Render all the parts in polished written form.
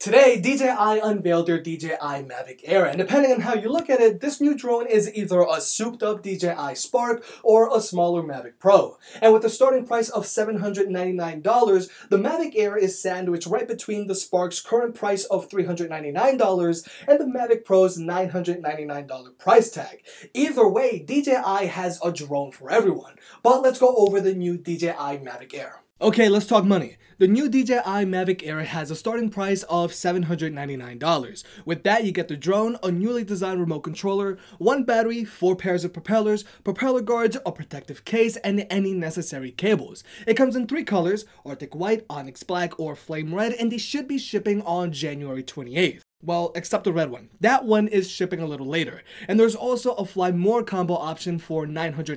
Today, DJI unveiled their DJI Mavic Air, and depending on how you look at it, this new drone is either a souped-up DJI Spark or a smaller Mavic Pro. And with a starting price of $799, the Mavic Air is sandwiched right between the Spark's current price of $399 and the Mavic Pro's $999 price tag. Either way, DJI has a drone for everyone. But let's go over the new DJI Mavic Air. Okay, let's talk money. The new DJI Mavic Air has a starting price of $799. With that, you get the drone, a newly designed remote controller, one battery, 4 pairs of propellers, propeller guards, a protective case, and any necessary cables. It comes in 3 colors, Arctic White, Onyx Black, or Flame Red, and they should be shipping on January 28th. Well, except the red one. That one is shipping a little later. And there's also a Fly More combo option for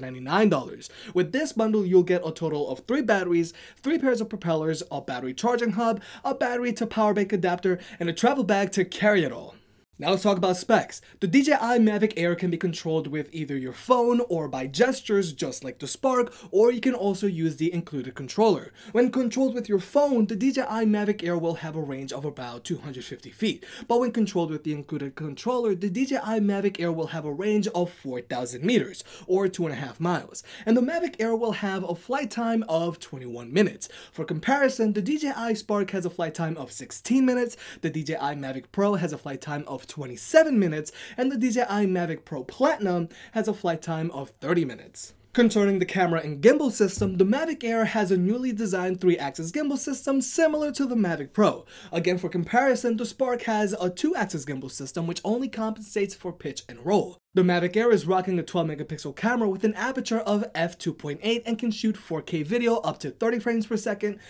$999. With this bundle, you'll get a total of 3 batteries, 3 pairs of propellers, a battery charging hub, a battery to power bank adapter, and a travel bag to carry it all. Now let's talk about specs. The DJI Mavic Air can be controlled with either your phone or by gestures, just like the Spark, or you can also use the included controller. When controlled with your phone, the DJI Mavic Air will have a range of about 250 feet. But when controlled with the included controller, the DJI Mavic Air will have a range of 4,000 meters, or 2.5 miles. And the Mavic Air will have a flight time of 21 minutes. For comparison, the DJI Spark has a flight time of 16 minutes, the DJI Mavic Pro has a flight time of 27 minutes, and the DJI Mavic Pro Platinum has a flight time of 30 minutes. Concerning the camera and gimbal system, the Mavic Air has a newly designed 3-axis gimbal system similar to the Mavic Pro. Again, for comparison, the Spark has a 2-axis gimbal system which only compensates for pitch and roll. The Mavic Air is rocking a 12-megapixel camera with an aperture of f2.8 and can shoot 4K video up to 30 frames per second,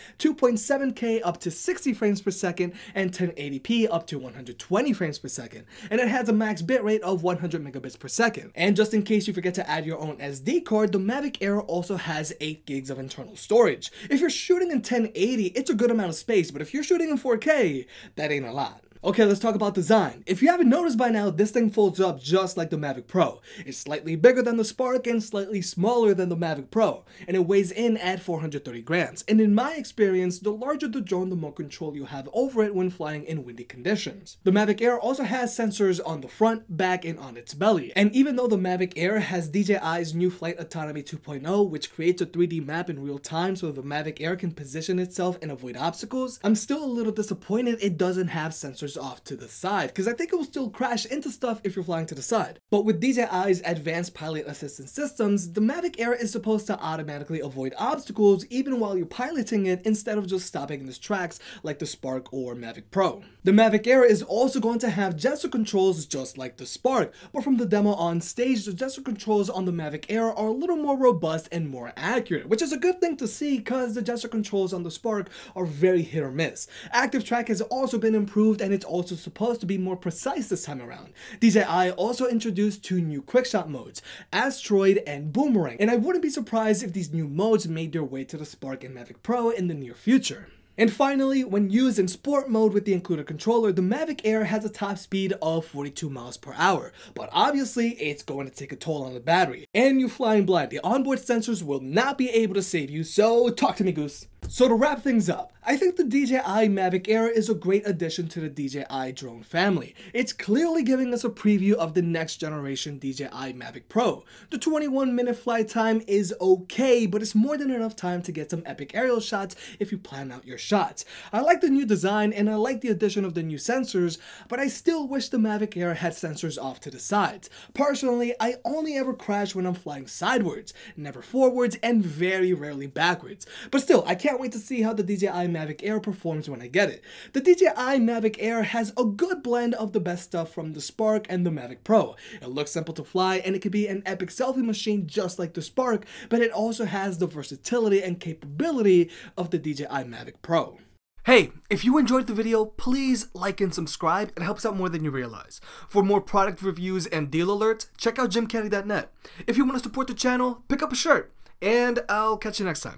2.7K up to 60 frames per second, and 1080p up to 120 frames per second. And it has a max bitrate of 100 megabits per second. And just in case you forget to add your own SD card, the Mavic Air also has 8 gigs of internal storage. If you're shooting in 1080, it's a good amount of space, but if you're shooting in 4K, that ain't a lot. Okay, let's talk about design. If you haven't noticed by now, this thing folds up just like the Mavic Pro. It's slightly bigger than the Spark and slightly smaller than the Mavic Pro, and it weighs in at 430 grams. And in my experience, the larger the drone, the more control you have over it when flying in windy conditions. The Mavic Air also has sensors on the front, back, and on its belly. And even though the Mavic Air has DJI's new Flight Autonomy 2.0, which creates a 3D map in real time so the Mavic Air can position itself and avoid obstacles, I'm still a little disappointed it doesn't have sensors off to the side, because I think it will still crash into stuff if you're flying to the side. But with DJI's advanced pilot assistance systems, the Mavic Air is supposed to automatically avoid obstacles even while you're piloting it instead of just stopping in its tracks like the Spark or Mavic Pro. The Mavic Air is also going to have gesture controls just like the Spark, but from the demo on stage, the gesture controls on the Mavic Air are a little more robust and more accurate, which is a good thing to see because the gesture controls on the Spark are very hit or miss. Active track has also been improved, and it's also supposed to be more precise this time around. DJI also introduced 2 new quickshot modes, Asteroid and Boomerang, and I wouldn't be surprised if these new modes made their way to the Spark and Mavic Pro in the near future. And finally, when used in sport mode with the included controller, the Mavic Air has a top speed of 42 miles per hour, but obviously it's going to take a toll on the battery. And you're flying blind, the onboard sensors will not be able to save you, so talk to me, Goose. So to wrap things up, I think the DJI Mavic Air is a great addition to the DJI drone family. It's clearly giving us a preview of the next generation DJI Mavic Pro. The 21-minute flight time is okay, but it's more than enough time to get some epic aerial shots if you plan out your shots. I like the new design and I like the addition of the new sensors, but I still wish the Mavic Air had sensors off to the sides. Personally, I only ever crash when I'm flying sidewards, never forwards, and very rarely backwards. But still, I can't wait to see how the DJI Mavic Air performs when I get it. The DJI Mavic Air has a good blend of the best stuff from the Spark and the Mavic Pro. It looks simple to fly and it can be an epic selfie machine just like the Spark, but it also has the versatility and capability of the DJI Mavic Pro. Hey, if you enjoyed the video, please like and subscribe. It helps out more than you realize. For more product reviews and deal alerts, check out jimcaddy.net. If you want to support the channel, pick up a shirt, and I'll catch you next time.